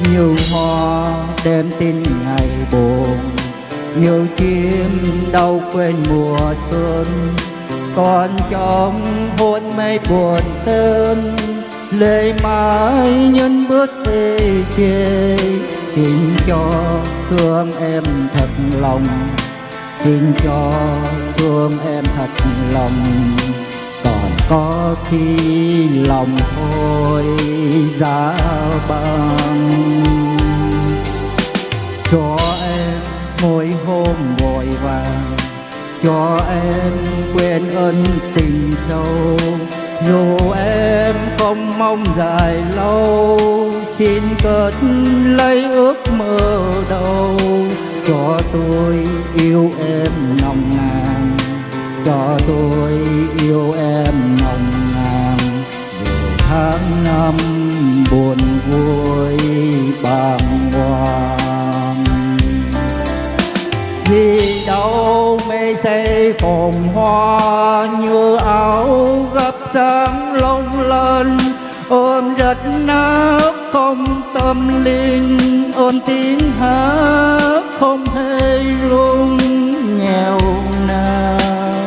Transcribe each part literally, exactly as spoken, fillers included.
như hoa đêm tin ngày buồn, như chim đâu quên mùa xuân. Còn trong hôn mây buồn tên, lệ mãi nhân bước ê chê. Xin cho thương em thật lòng, xin cho thương em thật lòng. Còn có khi lòng thôi giá băng. Cho em mỗi hôm vội vàng, cho em quên ân tình sâu. Dù em không mong dài lâu, xin cất lấy ước mơ đầu. Cho tôi yêu em nồng nàn, cho tôi yêu em nồng nàn. Dù tháng năm buồn vui bàng hoàng, vì đâu mây say phồn hoa như áo gấp sáng lông lên. Ôm đất nước không tâm linh, ôm tiếng hát không hề rung nghèo nàn.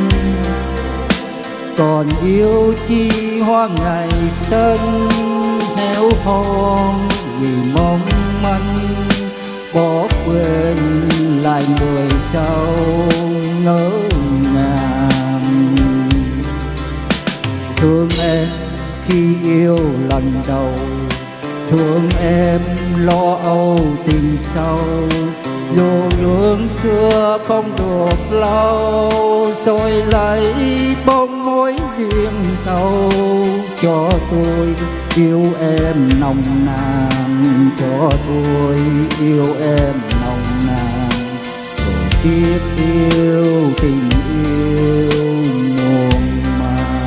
Còn yêu chi hoa ngày xuân héo hon, vì mong manh bỏ quên lại người sau ngỡ ngàng. Thương em khi yêu lần đầu, thương em lo âu tình sâu. Dù đường xưa không được lâu, rồi lấy bông mối riêng sâu. Cho tôi yêu em nồng nàn, cho tôi yêu em nồng nàn. Rồi tiếc yêu tình yêu muôn màng.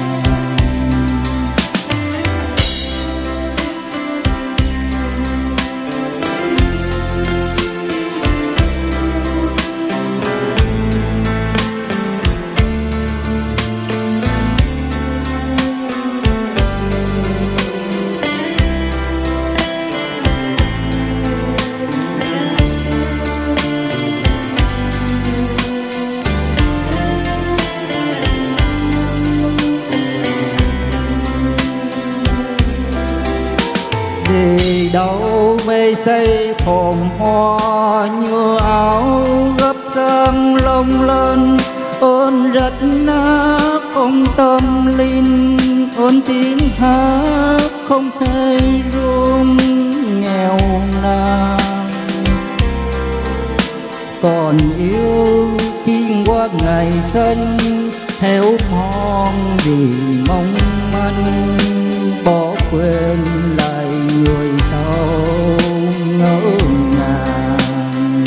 Vì đâu mây say phồn hoa như áo gấp sáng lông lên. Ơn đất nước không tâm linh, ơn tiếng hát không hề rung nghèo nàn. Còn yêu chim qua ngày xuân héo mòn, vì mong manh bỏ quên lại người sau ngỡ ngàng.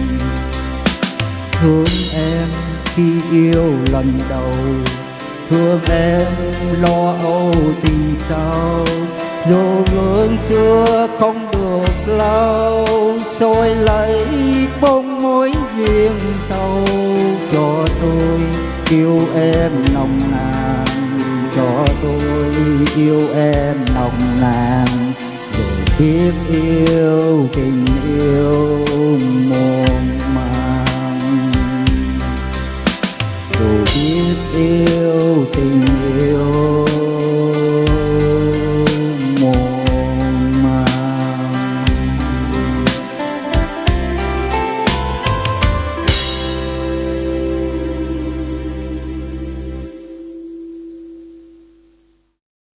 Thương em khi yêu lần đầu, thương em lo âu tình sau. Dù gương xưa không được lâu, rồi lấy bông mối riêng sâu. Cho tôi yêu em nồng nàn, cho tôi yêu em nồng nàn. Rồi biết yêu tình yêu muôn